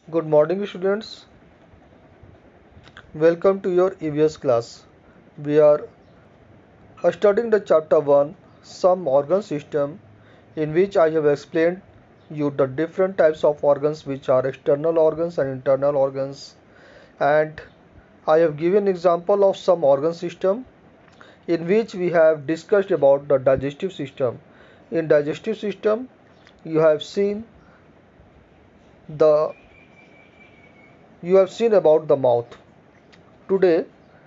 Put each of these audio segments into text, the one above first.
Good morning, students. Welcome to your EVS class. We are studying the chapter 1, some organ system, in which I have explained you the different types of organs which are external organs and internal organs, and I have given example of some organ system in which we have discussed about the digestive system. In digestive system, you have seen the about the mouth. Today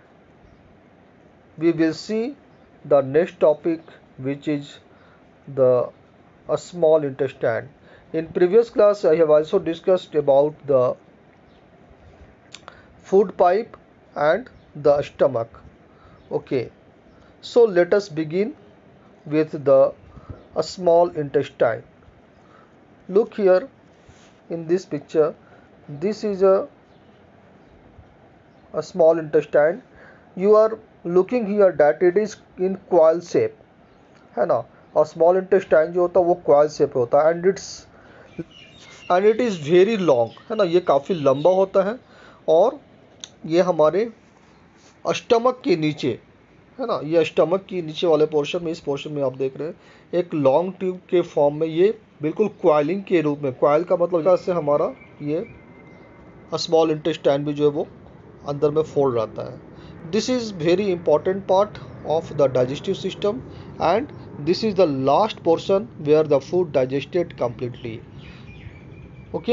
we will see the next topic, which is the a small intestine. In previous class I have also discussed about the food pipe and the stomach. Okay, so let us begin with the a small intestine. Look here in this picture. This is a small intestine. You are looking here that it is in coil shape, है ना. और small intestine जो होता है वो coil shape होता है and it is very long, है ना. ये काफ़ी लंबा होता है और ये हमारे स्टमक के नीचे, है ना. ये स्टमक के नीचे वाले पोर्शन में, इस पोर्शन में आप देख रहे हैं एक लॉन्ग ट्यूब के फॉर्म में ये बिल्कुल क्वाइलिंग के रूप में. क्वाइल का मतलब से हमारा ये स्मॉल इंटेस्टाइन भी जो है वो अंदर में फोल्ड रहता है. This is very important part of the digestive system, and this is the last portion where the food digested completely. Okay,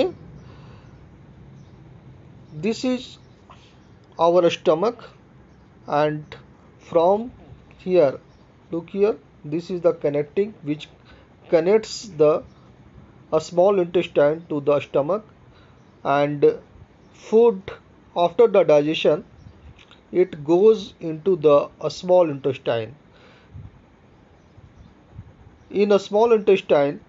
this is our stomach, and from here, look here, this is the connecting which connects the a small intestine to the stomach, and food after the digestion it goes into the a small intestine. In a small intestine,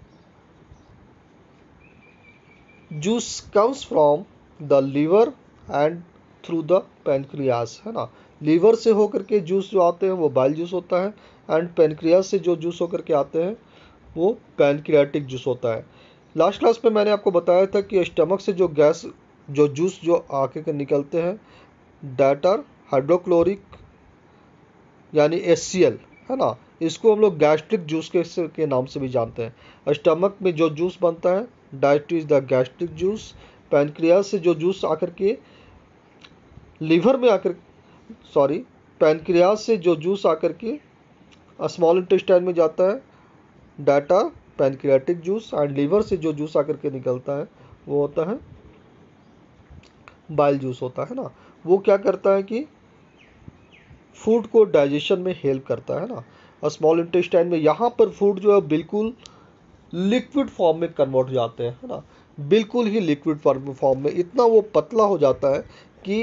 juice comes from the liver and through the pancreas, है ना. Liver से होकर के juice जो आते हैं वो bile juice होता है, एंड पेनक्रियास से जो जूस होकर के आते हैं वो पैनक्रियाटिक जूस होता है. लास्ट क्लास में मैंने आपको बताया था कि स्टमक से जो गैस जो जूस जो आके के निकलते हैं दैट आर हाइड्रोक्लोरिक यानी HCl, है ना. इसको हम लोग गैस्ट्रिक जूस के नाम से भी जानते हैं. स्टमक में जो जूस बनता है that is the gastric juice. Pancreas से जो जूस आकर के लीवर में आकर सॉरी पैनक्रियास से जो जूस आकर के स्मॉल इंटेस्टाइन में जाता है that are pancreatic juice, and liver से जो जूस आकर के निकलता है वो होता है बाइल जूस होता है ना. वो क्या करता है कि फूड को डाइजेशन में हेल्प करता है ना. स्मॉल इंटेस्टाइन में यहाँ पर फूड जो है बिल्कुल लिक्विड फॉर्म में कन्वर्ट हो जाते हैं, है ना. बिल्कुल ही लिक्विड फॉर्म में, इतना वो पतला हो जाता है कि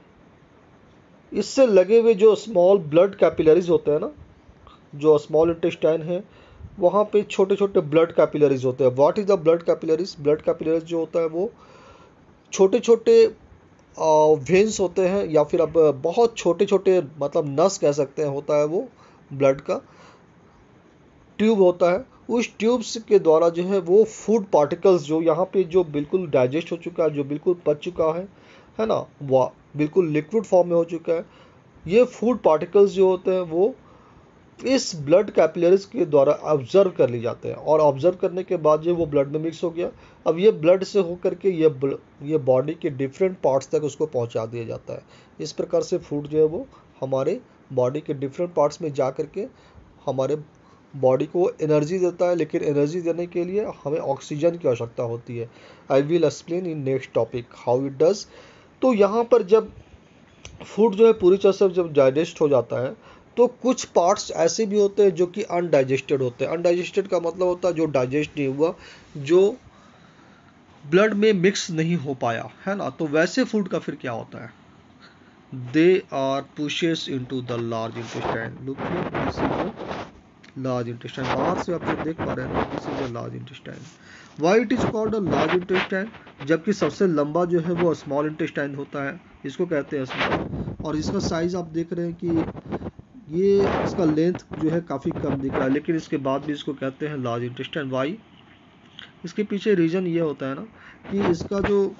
इससे लगे हुए जो स्मॉल ब्लड कैपिलरीज होते हैं ना, जो स्मॉल इंटेस्टाइन है वहाँ पे छोटे छोटे ब्लड कैपिलरीज होते हैं. What is the blood capillaries? Blood capillaries जो होता है वो छोटे छोटे वेन्स होते हैं, या फिर अब बहुत छोटे छोटे मतलब नस कह सकते हैं, होता है वो ब्लड का ट्यूब होता है. उस ट्यूब्स के द्वारा जो है वो फूड पार्टिकल्स जो यहाँ पे जो बिल्कुल डाइजेस्ट हो चुका है, जो बिल्कुल पच चुका है ना, वो बिल्कुल लिक्विड फॉर्म में हो चुका है, ये फूड पार्टिकल्स जो होते हैं वो इस ब्लड कैपिलरीज के द्वारा ऑब्जर्व कर लिए जाते हैं, और ऑब्जर्व करने के बाद जो वो ब्लड में मिक्स हो गया, अब ये ब्लड से होकर के ये बॉडी के डिफरेंट पार्ट्स तक उसको पहुंचा दिया जाता है. इस प्रकार से फूड जो है वो हमारे बॉडी के डिफरेंट पार्ट्स में जा करके हमारे बॉडी को एनर्जी देता है, लेकिन एनर्जी देने के लिए हमें ऑक्सीजन की आवश्यकता होती है. I will explain in next topic how it does. तो यहाँ पर जब फूड जो है पूरी तरह से जब डाइजेस्ट हो जाता है तो कुछ पार्ट्स ऐसे भी होते हैं जो कि अनडाइजेस्टेड होते हैं. अनडाइजेस्टेड का मतलब होता है जो डाइजेस्ट नहीं हुआ, जो ब्लड में मिक्स नहीं हो पाया, है ना. तो वैसे फूड का फिर क्या होता है? They are pushes into the large intestine. Look here, this is large intestine. बाहर से आप जो देख पा रहे हैं this is a large intestine. Why it is called a large intestine? जबकि सबसे लंबा जो है वो स्मॉल इंटेस्टाइन होता है, इसको कहते हैं स्मॉल. और इसका साइज आप देख रहे हैं कि ये इसका लेंथ जो है काफ़ी कम दिख रहा है, लेकिन इसके बाद भी इसको कहते हैं लार्ज इंटेस्टाइन. वाई? इसके पीछे रीज़न ये होता है ना कि इसका जो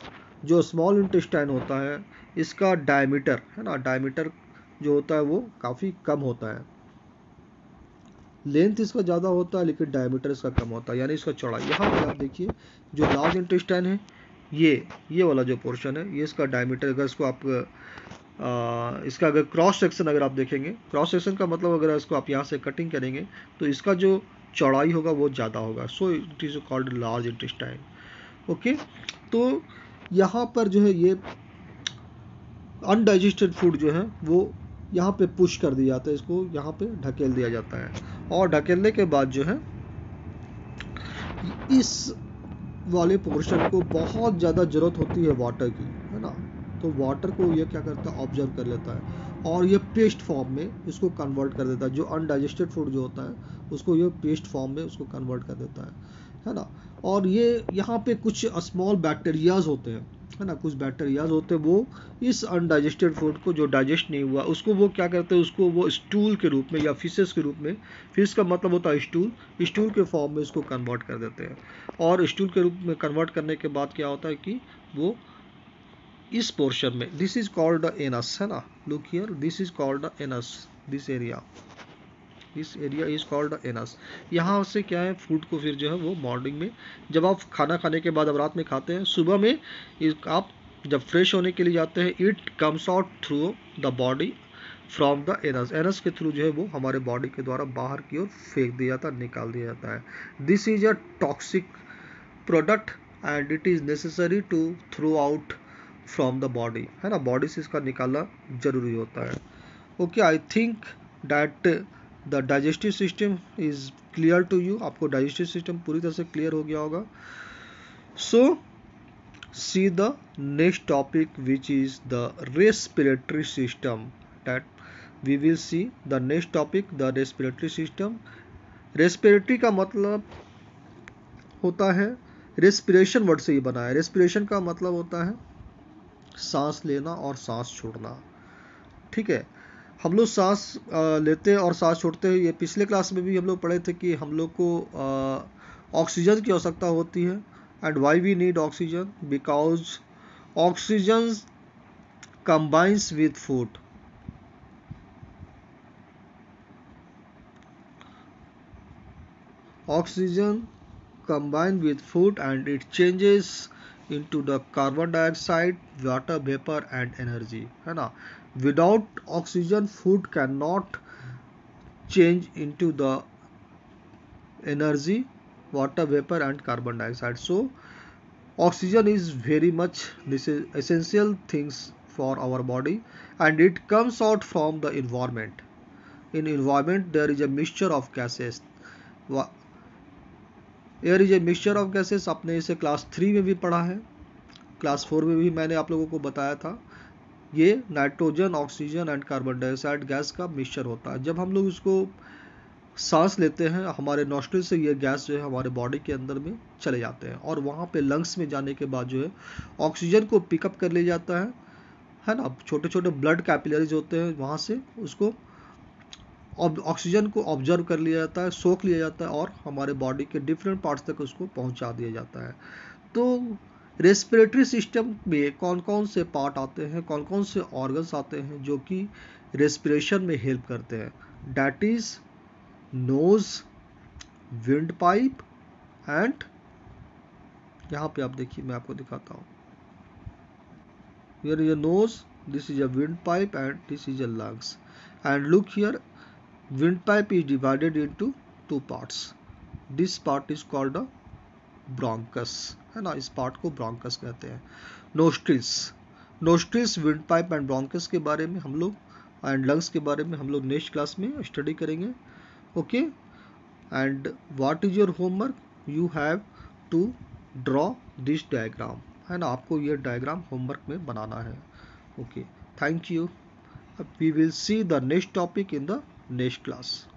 जो स्मॉल इंटेस्टाइन होता है इसका डायमीटर है ना, डायमीटर जो होता है वो काफ़ी कम होता है। लेंथ इसका ज़्यादा होता है लेकिन डायमीटर इसका कम होता है, यानी इसका चौड़ाई। यहाँ पे आप देखिए जो लार्ज इंटेस्टाइन है ये वाला जो पोर्शन है ये इसका डायमीटर, अगर इसको आप इसका अगर क्रॉस सेक्शन अगर आप देखेंगे, क्रॉस सेक्शन का मतलब अगर इसको आप यहाँ से कटिंग करेंगे तो इसका जो चौड़ाई होगा वो ज़्यादा होगा। So it is called large intestine. Okay, तो यहाँ पर जो है ये अनडाइजेस्टेड फूड जो है वो यहाँ पे पुश कर दिया जाता है, इसको यहाँ पे ढकेल दिया जाता है, और ढकेलने के बाद जो है इस वाले पोर्शन को बहुत ज़्यादा ज़रूरत होती है वाटर की, है ना, तो वाटर को ये क्या करता है ऑब्जर्व कर लेता है और ये पेस्ट फॉर्म में इसको कन्वर्ट कर देता है। जो अनडाइजेस्टेड फूड जो होता है उसको ये पेस्ट फॉर्म में उसको कन्वर्ट कर देता है ना। और ये यहाँ पे कुछ स्मॉल बैक्टीरियाज होते हैं, है ना, कुछ बैक्टीरियाज होते हैं वो इस अनडाइजेस्टेड फूड को जो डाइजेस्ट नहीं हुआ उसको वो क्या करते हैं, उसको वो स्टूल के रूप में या फिशेस के रूप में, फिश का मतलब होता है स्टूल, स्टूल के फॉर्म में इसको कन्वर्ट कर देते हैं। और स्टूल के रूप में कन्वर्ट करने के बाद क्या होता है कि वो इस पोर्शन में, this is called the anus, है ना, look here, this is called the anus, this area is called the anus. यहाँ से क्या है फूड को फिर जो है वो मॉर्निंग में जब आप खाना खाने के बाद अब रात में खाते हैं, सुबह में आप जब फ्रेश होने के लिए जाते हैं, it comes out through the body from the anus, anus के थ्रू जो है वो हमारे बॉडी के द्वारा बाहर की ओर फेंक दिया जाता है, निकाल दिया जाता है। This is a toxic product and it is necessary to through out from the body, है ना, बॉडी से इसका निकालना जरूरी होता है। Okay, I think that the digestive system is clear to you, आपको डाइजेस्टिव सिस्टम पूरी तरह से क्लियर हो गया होगा। So see the next topic which is the respiratory system, that we will see the next topic the respiratory system. Respiratory का मतलब होता है, रेस्पिरेशन वर्ड से ही बना है, रेस्पिरेशन का मतलब होता है सांस लेना और सांस छोड़ना। ठीक है, हम लोग सांस लेते हैं और सांस छोड़ते हैं, ये पिछले क्लास में भी हम लोग पढ़े थे कि हम लोग को ऑक्सीजन की आवश्यकता होती है। And why we need oxygen, because oxygen combines with food, oxygen combine with food and it changes into the carbon dioxide, water vapor and energy, है ना। Without oxygen food cannot change into the energy, water vapor and carbon dioxide. So oxygen is very much, this is essential things for our body and it comes out from the environment. In environment there is a mixture of gases, air is a mixture of gases, आपने इसे class 3 में भी पढ़ा है, class 4 में भी मैंने आप लोगों को बताया था। ये nitrogen, oxygen and carbon dioxide gas का मिक्सचर होता है। जब हम लोग इसको सांस लेते हैं हमारे नॉस्ट्रिल से ये गैस जो है हमारे बॉडी के अंदर में चले जाते हैं और वहाँ पे लंग्स में जाने के बाद जो है ऑक्सीजन को पिकअप कर लिया जाता है ना। छोटे छोटे ब्लड कैपिलरीज होते हैं, वहाँ से उसको ऑक्सीजन को ऑब्जर्व कर लिया जाता है, सोख लिया जाता है और हमारे बॉडी के डिफरेंट पार्ट्स तक उसको पहुंचा दिया जाता है। तो रेस्पिरेटरी सिस्टम में कौन कौन से पार्ट आते हैं, कौन कौन से ऑर्गन्स आते हैं जो कि रेस्पिरेशन में हेल्प करते हैं, that is nose, wind pipe and, यहाँ पे आप देखिए मैं आपको दिखाता हूँ, here is a nose, this is a wind pipe and this is a lungs. And look here, windpipe is divided into two parts. This part is called a bronchus, है ना, इस पार्ट को ब्रोंकस कहते हैं। Nostrils, windpipe and bronchus के बारे में हम लोग एंड लंग्स के बारे में हम लोग नेक्स्ट क्लास में स्टडी करेंगे। Okay, and what is your homework, you have to draw this diagram, है ना, आपको ये डायग्राम होमवर्क में बनाना है। Okay, thank you, we will see the next topic in the next class.